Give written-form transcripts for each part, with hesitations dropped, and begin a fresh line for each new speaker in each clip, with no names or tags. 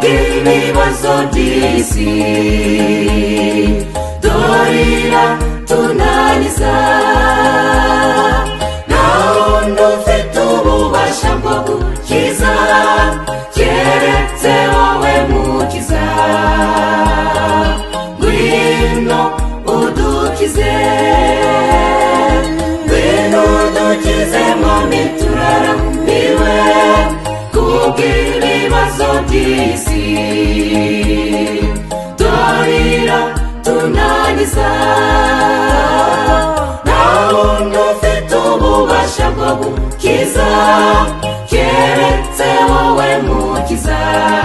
kubw'ibibazo by'isi dorira tunaniza nawundi ufite ububasha bwo gukiza keretse wowe mukiza ngwino udukize ngwino udukize mwami turarambiwe kubw'ibibazo by'isi dorira tunaniza nawundi ufite ububasha bwo gukiza keretse wowe mukiza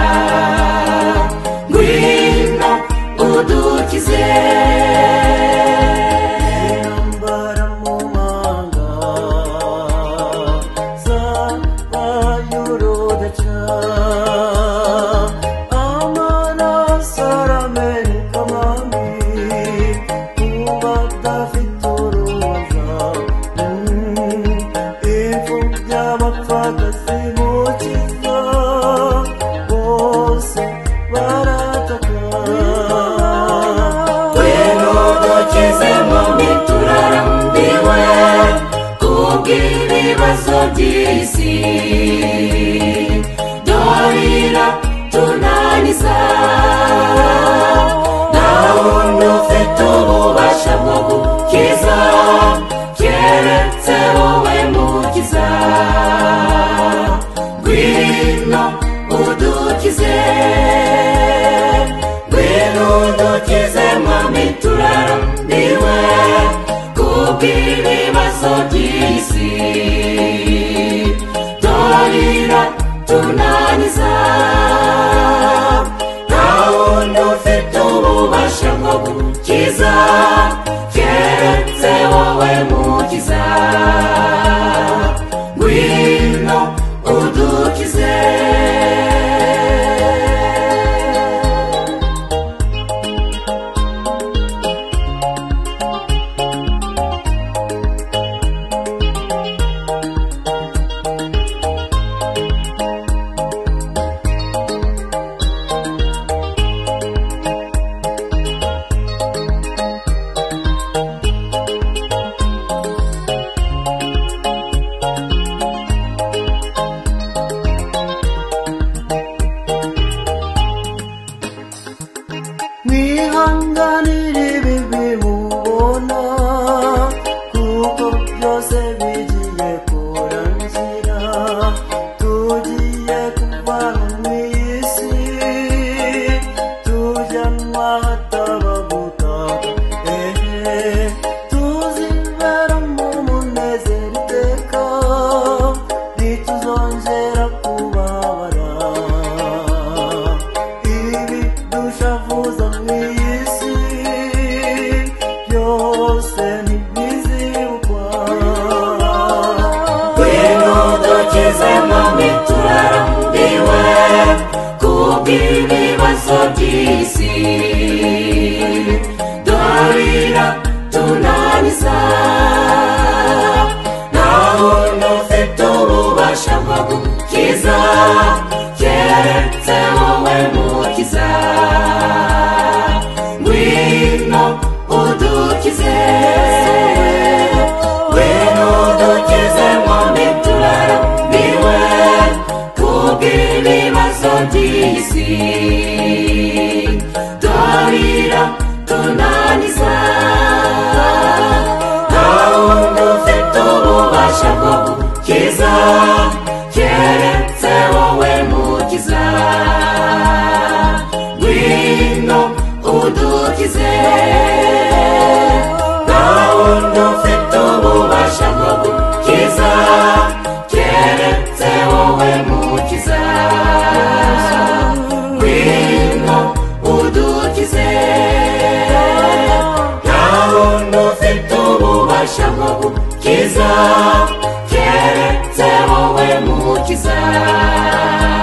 ngwino udukize ibibazo by'isi dorira tunaniza nawundi ufite ububasha bwo gukiza keretse wowe mukiza ngwino udukize ngwino udukize mwami turarambiwe kubw'ibibazo by'isi dorira tunaniza nawundi ufite ububasha bwo gukiza keretse wowe mukiza ngwino udukize
nihanganire ibibi mubona kuko byose bigiye kurangira tugiye kuva mu isi tujyanwa hataba gutaha tuzibera mu munezero iteka ntituzongera kubabara ibi dushavuza mw'isi byose ntibizibukwa
ngwino udukize mwami turarambiwe kubw'ibibazo by'isi dorira tunaniza nawundi ufite ububasha bwo gukiza keretse wowe mukiza ngwino udukize ngwino udukize mwami turarambiwe kubw'ibibazo by'isi dorira tunaniza nawundi ufite ububasha bwo gukiza keretse wowe mukiza ngwino udukize nawundi ufite ububasha bwo gukiza keretse wowe mukiza ngwino udukize nawundi ufite ububasha bwo gukiza keretse wowe mukiza